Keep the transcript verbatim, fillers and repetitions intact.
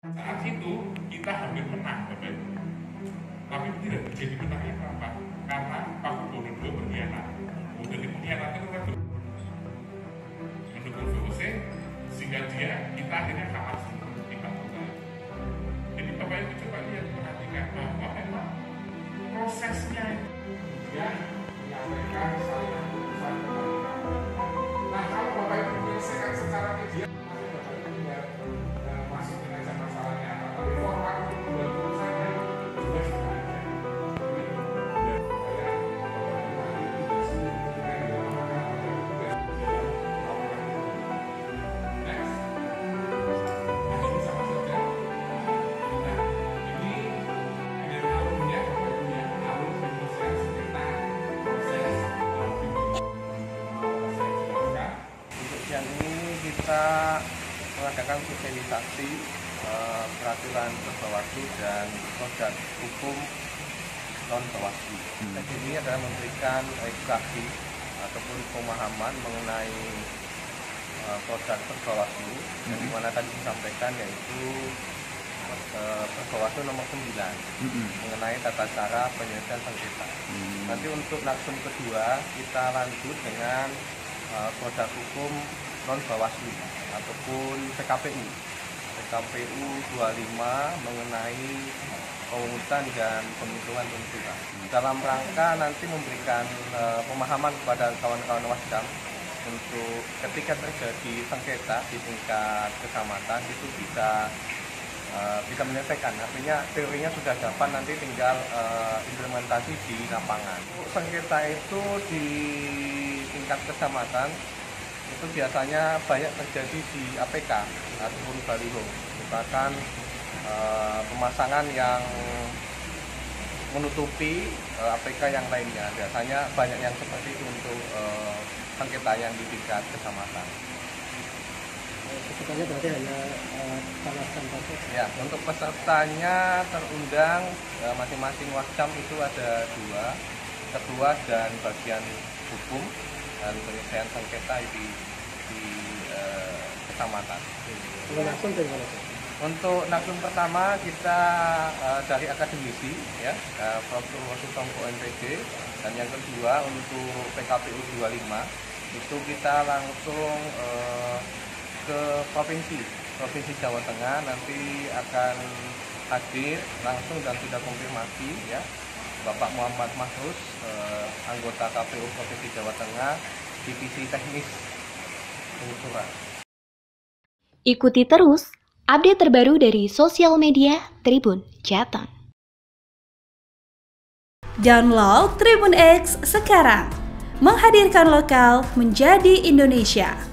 Saat itu kita hampir menang, Bapak Ibu. Tapi tidak terjadi menangnya kenapa? Karena Pak Gubernur dua berkhianat. Kemudian dikhianatkan oleh mendukung V O C, sehingga dia kita akhirnya kalah semua di Papua. Jadi Bapak Ibu coba lihat, perhatikan bahwa memang prosesnya yang menyampaikan salinan putusan. Nah, kalau Bapak Ibu menyelesaikan secara media, Bapak Ibu tinggal masuk dengan masalahnya. Tapi format dua putusannya juga sudah ada. Yang ini kita mengadakan sosialisasi uh, peraturan Bawaslu dan produk hukum non Bawaslu. Hmm. Jadi ini adalah memberikan edukasi ataupun pemahaman mengenai uh, produk Bawaslu, hmm. di mana tadi disampaikan yaitu uh, Bawaslu nomor sembilan hmm. mengenai tata cara penyelesaian sengketa. Hmm. Nanti untuk naksum kedua kita lanjut dengan uh, produk hukum non Bawaslu ataupun P K P U P K P U dua puluh lima mengenai pemungutan dan penghitungan penentuan dalam rangka nanti memberikan uh, pemahaman kepada kawan-kawan wasdam untuk ketika terjadi sengketa di tingkat kecamatan itu bisa uh, bisa menyelesaikan. Artinya teorinya sudah dapat, nanti tinggal uh, implementasi di lapangan. Sengketa itu di tingkat kecamatan itu biasanya banyak terjadi di A P K ataupun baliho, merupakan e, pemasangan yang menutupi e, A P K yang lainnya. Biasanya banyak yang seperti itu untuk e, sengketa yang di tingkat kecamatan. Pesertanya berarti hanya kawasan saja? Ya, untuk pesertanya terundang masing-masing wasdam itu ada dua, ketua dan bagian hukum dan penyelesaian sengketa di, di uh, kecamatan. Untuk naksum pertama kita uh, dari akademisi, ya, uh, Profesor Wasutongko M Pd, dan yang kedua untuk P K P U dua puluh lima itu kita langsung uh, ke provinsi, provinsi Jawa Tengah, nanti akan hadir langsung dan sudah konfirmasi, ya, Bapak Muhammad Mahrus, eh, anggota K P U Provinsi Jawa Tengah, Divisi Teknis Pengusuran. Ikuti terus update terbaru dari sosial media Tribun Jateng. Download Tribun X sekarang, menghadirkan lokal menjadi Indonesia.